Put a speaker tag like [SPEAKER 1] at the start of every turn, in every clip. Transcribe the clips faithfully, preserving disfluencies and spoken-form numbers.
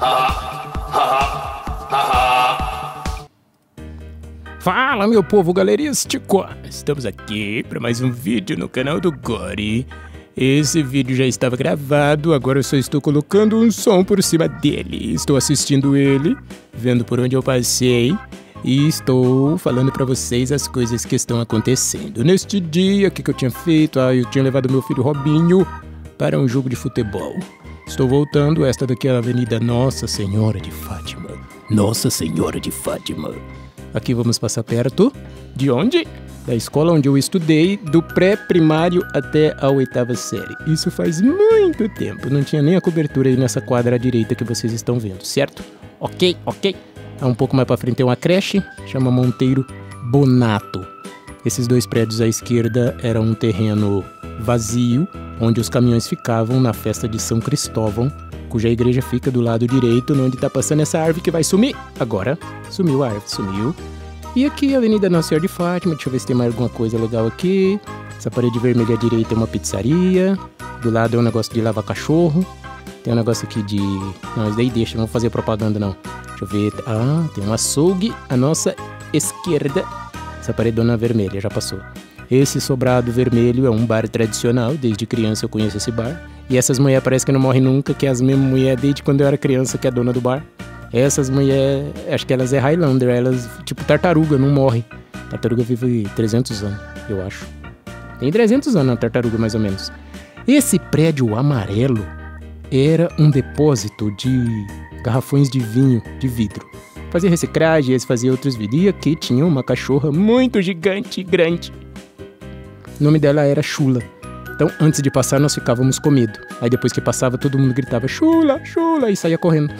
[SPEAKER 1] Fala, meu povo galerístico! Estamos aqui para mais um vídeo no canal do Gori. Esse vídeo já estava gravado, agora eu só estou colocando um som por cima dele. Estou assistindo ele, vendo por onde eu passei e estou falando para vocês as coisas que estão acontecendo. Neste dia, o que, que eu tinha feito? Ah, eu tinha levado meu filho Robinho para um jogo de futebol. Estou voltando, esta daqui é a Avenida Nossa Senhora de Fátima. Nossa Senhora de Fátima. Aqui vamos passar perto de onde? Da escola onde eu estudei, do pré-primário até a oitava série. Isso faz muito tempo, não tinha nem a cobertura aí nessa quadra à direita que vocês estão vendo, certo? Ok, ok. Um pouco mais pra frente tem uma creche, chama Monteiro Bonato. Esses dois prédios à esquerda eram um terreno vazio, onde os caminhões ficavam na festa de São Cristóvão, cuja igreja fica do lado direito, onde tá passando essa árvore que vai sumir. Agora, sumiu a árvore, sumiu. E aqui a Avenida Nossa Senhora de Fátima, deixa eu ver se tem mais alguma coisa legal aqui. Essa parede vermelha à direita é uma pizzaria, do lado é um negócio de lavar cachorro. Tem um negócio aqui de... Não, isso daí deixa, não vou fazer propaganda não. Deixa eu ver... Ah, tem um açougue à nossa esquerda. Essa paredona vermelha, já passou. Esse sobrado vermelho é um bar tradicional, desde criança eu conheço esse bar. E essas mulheres parece que não morrem nunca, que é as mesmas mulheres desde quando eu era criança que é dona do bar. Essas mulheres, acho que elas é Highlander, elas tipo tartaruga, não morrem. Tartaruga vive trezentos anos, eu acho. Tem trezentos anos a tartaruga, mais ou menos. Esse prédio amarelo era um depósito de garrafões de vinho de vidro. Fazia reciclagem, eles faziam outros vídeos. E aqui tinha uma cachorra muito gigante e grande. O nome dela era Chula. Então, antes de passar, nós ficávamos com medo. Aí depois que passava, todo mundo gritava Chula, Chula, e saía correndo.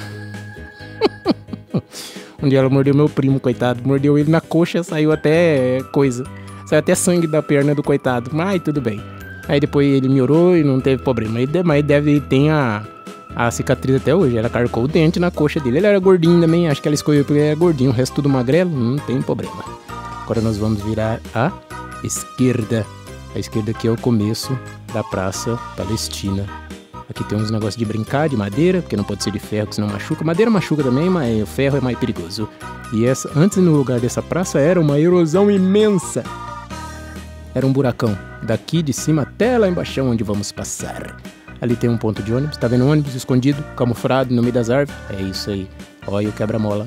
[SPEAKER 1] Um dia ela mordeu meu primo, coitado. Mordeu ele na coxa, saiu até coisa. Saiu até sangue da perna do coitado. Mas tudo bem. Aí depois ele melhorou e não teve problema. Mas deve ter a, a cicatriz até hoje. Ela carcou o dente na coxa dele. Ele era gordinho também, acho que ela escolheu porque ele era gordinho. O resto tudo magrelo, não tem problema. Agora nós vamos virar a esquerda. A esquerda aqui é o começo da Praça Palestina. Aqui tem uns negócios de brincar, de madeira, porque não pode ser de ferro, que senão machuca. Madeira machuca também, mas o ferro é mais perigoso. E essa, antes no lugar dessa praça era uma erosão imensa. Era um buracão, daqui de cima até lá embaixo onde vamos passar. Ali tem um ponto de ônibus, tá vendo um ônibus escondido, camuflado no meio das árvores? É isso aí, olha o quebra-mola.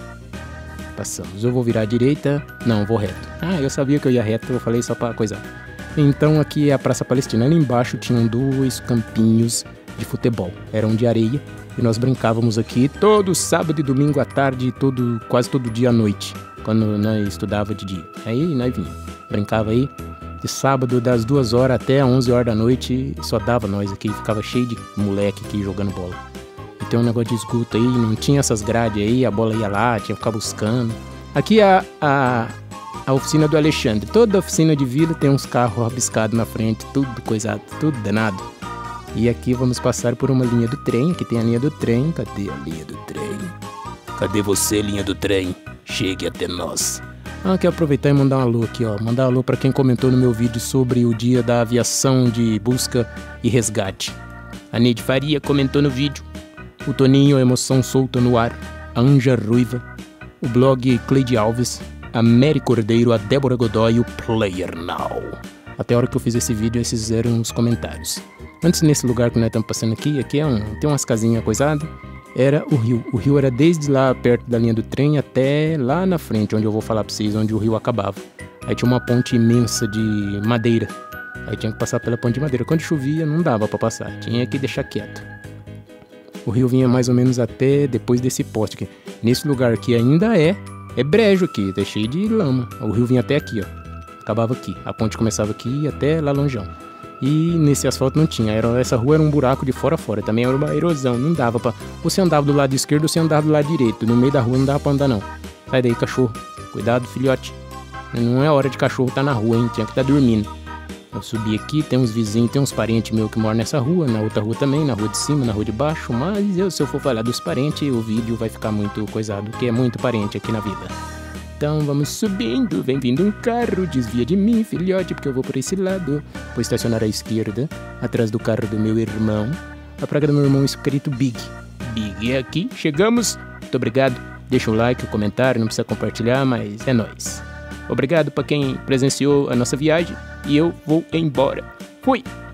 [SPEAKER 1] Passamos, eu vou virar à direita, não, vou reto. Ah, eu sabia que eu ia reto, eu falei só pra coisar. Então aqui é a Praça Palestina, ali embaixo tinham dois campinhos de futebol, eram de areia e nós brincávamos aqui todo sábado e domingo à tarde, todo, quase todo dia à noite, quando nós estudava de dia. Aí nós vinha, brincava aí de sábado das duas horas até onze horas da noite, só dava nós aqui, ficava cheio de moleque aqui jogando bola. E tem um negócio de esgoto aí, não tinha essas grades aí, a bola ia lá, tinha que ficar buscando. Aqui a... a A oficina do Alexandre. Toda oficina de vila tem uns carros rabiscados na frente, tudo coisado, tudo danado. E aqui vamos passar por uma linha do trem. Aqui tem a linha do trem. Cadê a linha do trem? Cadê você, linha do trem? Chegue até nós. Ah, quero aproveitar e mandar um alô aqui, ó. Mandar um alô para quem comentou no meu vídeo sobre o dia da aviação de busca e resgate. A Neide Faria comentou no vídeo. O Toninho, a Emoção Solta no Ar. A Anja Ruiva. O blog Cleide Alves. A Mary Cordeiro, a Débora Godoy e o Player Now. Até a hora que eu fiz esse vídeo, esses eram os comentários. Antes, nesse lugar que nós estamos passando aqui, aqui é um, tem umas casinhas coisadas, era o rio. O rio era desde lá perto da linha do trem até lá na frente, onde eu vou falar pra vocês, onde o rio acabava. Aí tinha uma ponte imensa de madeira. Aí tinha que passar pela ponte de madeira. Quando chovia, não dava pra passar, tinha que deixar quieto. O rio vinha mais ou menos até depois desse poste aqui. Nesse lugar aqui ainda é... É brejo aqui, tá cheio de lama. O rio vinha até aqui, ó. Acabava aqui. A ponte começava aqui e até lá longeão. E nesse asfalto não tinha. Era, essa rua era um buraco de fora a fora. Também era uma erosão. Não dava pra... Ou você andava do lado esquerdo ou você andava do lado direito. No meio da rua não dava pra andar, não. Sai daí, cachorro. Cuidado, filhote. Não é hora de cachorro estar na rua, hein? Tinha que estar dormindo. Eu subi aqui, tem uns vizinhos, tem uns parentes meus que moram nessa rua. Na outra rua também, na rua de cima, na rua de baixo. Mas eu, se eu for falar dos parentes, o vídeo vai ficar muito coisado. Porque é muito parente aqui na vida. Então vamos subindo, vem vindo um carro, desvia de mim, filhote, porque eu vou por esse lado. Vou estacionar à esquerda, atrás do carro do meu irmão. A placa do meu irmão é escrito Big, Big. E aqui chegamos. Muito obrigado. Deixa o like, o comentário, não precisa compartilhar, mas é nóis. Obrigado para quem presenciou a nossa viagem e eu vou embora. Fui!